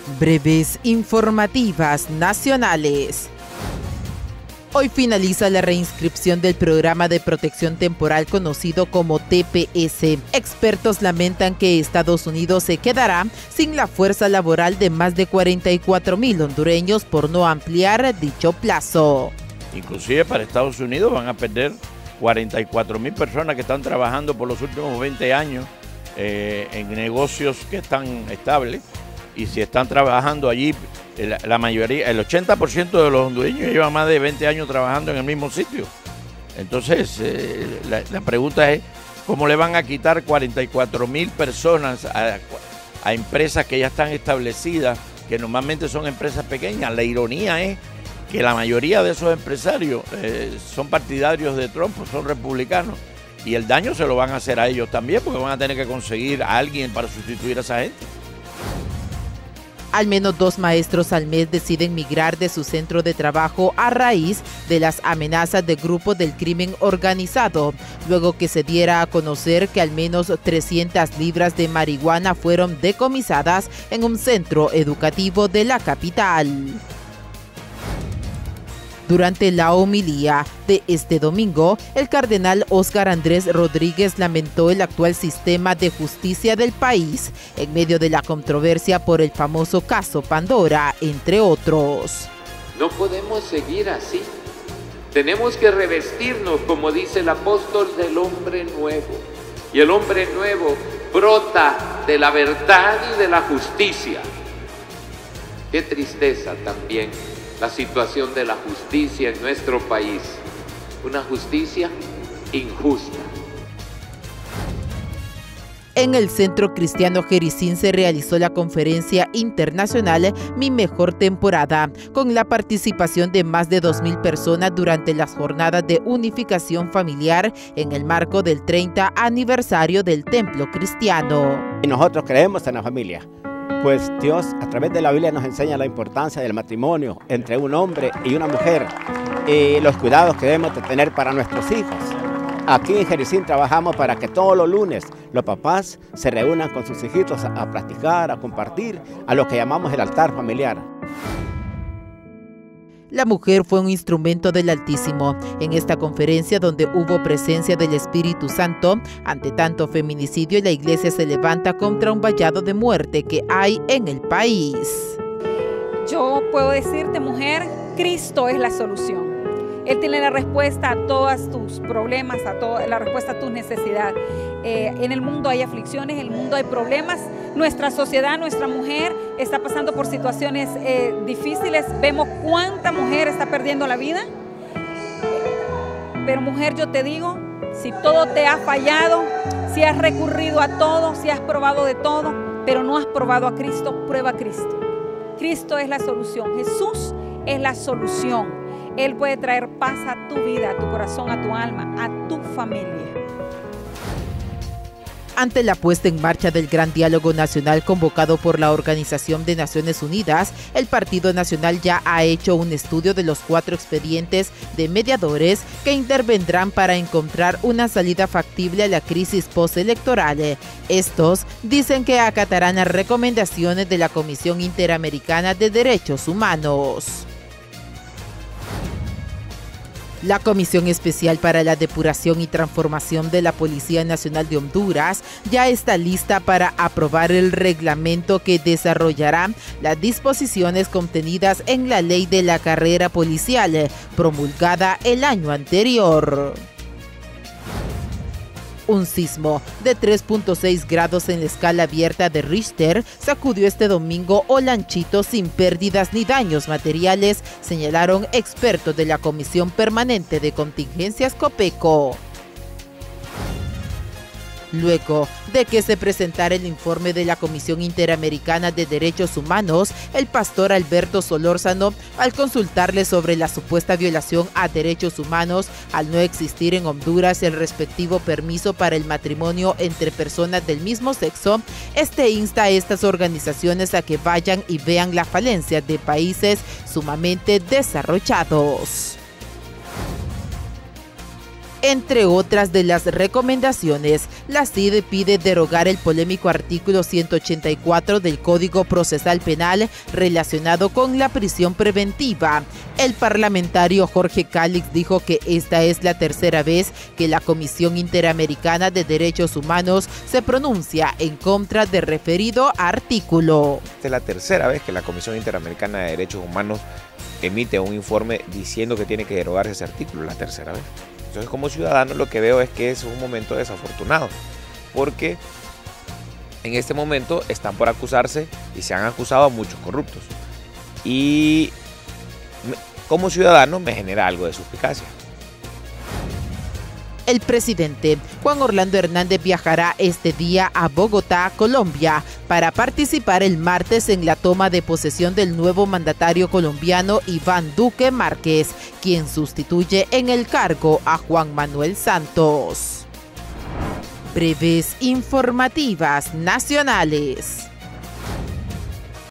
Breves informativas nacionales. Hoy finaliza la reinscripción del programa de protección temporal conocido como TPS. Expertos lamentan que Estados Unidos se quedará sin la fuerza laboral de más de 44,000 hondureños por no ampliar dicho plazo. Inclusive para Estados Unidos van a perder 44,000 personas que están trabajando por los últimos 20 años en negocios que están estables. Y si están trabajando allí, la mayoría, el 80% de los hondureños llevan más de 20 años trabajando en el mismo sitio. Entonces, la pregunta es, ¿cómo le van a quitar 44,000 personas a empresas que ya están establecidas, que normalmente son empresas pequeñas? La ironía es que la mayoría de esos empresarios son partidarios de Trump, son republicanos, y el daño se lo van a hacer a ellos también, porque van a tener que conseguir a alguien para sustituir a esa gente. Al menos 2 maestros al mes deciden migrar de su centro de trabajo a raíz de las amenazas de grupos del crimen organizado, luego que se diera a conocer que al menos 300 libras de marihuana fueron decomisadas en un centro educativo de la capital. Durante la homilía de este domingo, el cardenal Óscar Andrés Rodríguez lamentó el actual sistema de justicia del país en medio de la controversia por el famoso caso Pandora, entre otros. No podemos seguir así. Tenemos que revestirnos, como dice el apóstol, del hombre nuevo. Y el hombre nuevo brota de la verdad y de la justicia. Qué tristeza también la situación de la justicia en nuestro país, una justicia injusta. En el Centro Cristiano Jericín se realizó la conferencia internacional Mi Mejor Temporada, con la participación de más de 2,000 personas durante las jornadas de unificación familiar en el marco del 30 aniversario del Templo Cristiano. Y nosotros creemos en la familia. Pues Dios a través de la Biblia nos enseña la importancia del matrimonio entre un hombre y una mujer y los cuidados que debemos de tener para nuestros hijos. Aquí en Jericín trabajamos para que todos los lunes los papás se reúnan con sus hijitos a practicar, a compartir, a lo que llamamos el altar familiar. La mujer fue un instrumento del Altísimo. En esta conferencia, donde hubo presencia del Espíritu Santo, ante tanto feminicidio, la iglesia se levanta contra un vallado de muerte que hay en el país. Yo puedo decirte, mujer, Cristo es la solución. Él tiene la respuesta a todos tus problemas, la respuesta a tus necesidades. En el mundo hay aflicciones, en el mundo hay problemas. Nuestra sociedad, nuestra mujer está pasando por situaciones difíciles. Vemos cuánta mujer está perdiendo la vida. Pero mujer, yo te digo, si todo te ha fallado, si has recurrido a todo, si has probado de todo, pero no has probado a Cristo, prueba a Cristo. Cristo es la solución. Jesús es la solución. Él puede traer paz a tu vida, a tu corazón, a tu alma, a tu familia. Ante la puesta en marcha del Gran Diálogo Nacional convocado por la Organización de Naciones Unidas, el Partido Nacional ya ha hecho un estudio de los 4 expedientes de mediadores que intervendrán para encontrar una salida factible a la crisis postelectoral. Estos dicen que acatarán las recomendaciones de la Comisión Interamericana de Derechos Humanos. La Comisión Especial para la Depuración y Transformación de la Policía Nacional de Honduras ya está lista para aprobar el reglamento que desarrollará las disposiciones contenidas en la Ley de la Carrera Policial, promulgada el año anterior. Un sismo de 3.6 grados en la escala abierta de Richter sacudió este domingo Olanchito sin pérdidas ni daños materiales, señalaron expertos de la Comisión Permanente de Contingencias Copeco. Luego de que se presentara el informe de la Comisión Interamericana de Derechos Humanos, el pastor Alberto Solórzano, al consultarle sobre la supuesta violación a derechos humanos al no existir en Honduras el respectivo permiso para el matrimonio entre personas del mismo sexo, insta a estas organizaciones a que vayan y vean las falencias de países sumamente desarrollados. Entre otras de las recomendaciones, la CID pide derogar el polémico artículo 184 del Código Procesal Penal relacionado con la prisión preventiva. El parlamentario Jorge Calix dijo que esta es la tercera vez que la Comisión Interamericana de Derechos Humanos se pronuncia en contra del referido artículo. Esta es la tercera vez que la Comisión Interamericana de Derechos Humanos emite un informe diciendo que tiene que derogarse ese artículo, la tercera vez. Entonces, como ciudadano, lo que veo es que es un momento desafortunado, porque en este momento están por acusarse y se han acusado a muchos corruptos. Y como ciudadano me genera algo de suspicacia. El presidente Juan Orlando Hernández viajará este día a Bogotá, Colombia, para participar el martes en la toma de posesión del nuevo mandatario colombiano Iván Duque Márquez, quien sustituye en el cargo a Juan Manuel Santos. Breves informativas nacionales.